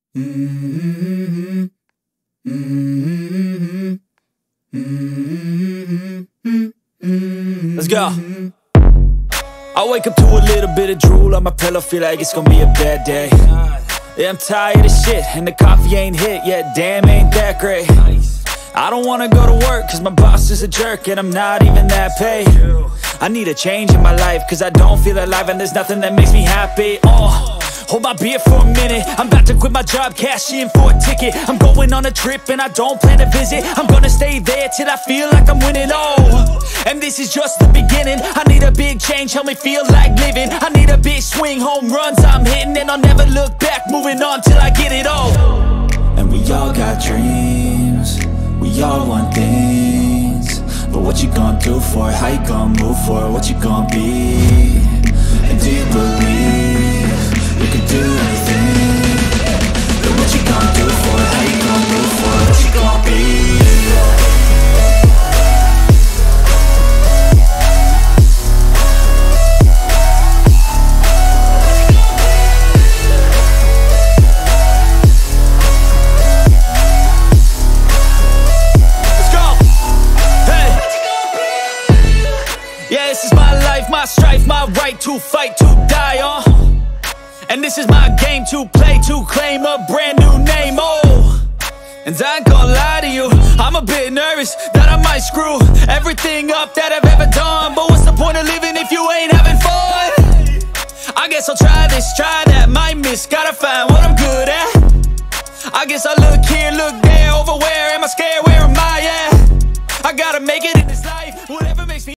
Let's go. I wake up to a little bit of drool on my pillow, feel like it's gonna be a bad day. Yeah, I'm tired of shit, and the coffee ain't hit yet, damn, ain't that great. I don't wanna go to work, cause my boss is a jerk, and I'm not even that paid. I need a change in my life, cause I don't feel alive, and there's nothing that makes me happy. Hold my beer for a minute, I'm about to quit my job, cash in for a ticket. I'm going on a trip and I don't plan to visit. I'm gonna stay there till I feel like I'm winning, and this is just the beginning. I need a big change, help me feel like living. I need a big swing, home runs I'm hitting, and I'll never look back, moving on till I get it all. And we all got dreams, we all want things, but what you gonna do for it? How you gonna move for it? What you gonna be? And do you believe you can do anything? But what you gonna do for it? How you gonna move for it? What you gonna be? Let's go! Hey! Yeah, this is my life, my strife, my right to fight, to die on. And this is my game to play, to claim a brand new name, And I ain't gonna lie to you, I'm a bit nervous that I might screw everything up that I've ever done. But what's the point of living if you ain't having fun? I guess I'll try this, try that, might miss, gotta find what I'm good at. I guess I look here, look there, over where am I scared, where am I at? I gotta make it in this life, whatever makes me